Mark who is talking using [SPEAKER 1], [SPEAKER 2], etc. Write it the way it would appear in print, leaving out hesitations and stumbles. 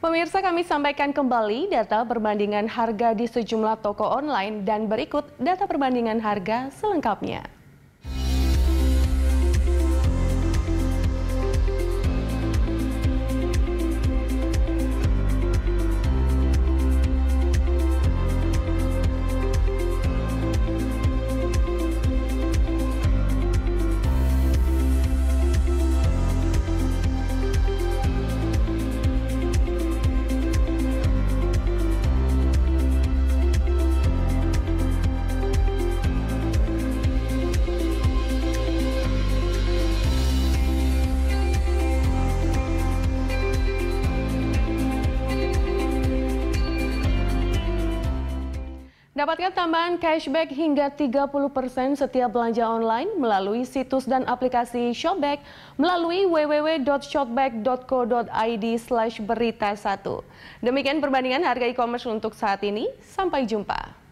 [SPEAKER 1] Pemirsa, kami sampaikan kembali data perbandingan harga di sejumlah toko online dan berikut data perbandingan harga selengkapnya. Dapatkan tambahan cashback hingga 30% setiap belanja online melalui situs dan aplikasi Shopback melalui www.shopback.co.id/berita1. Demikian perbandingan harga e-commerce untuk saat ini. Sampai jumpa.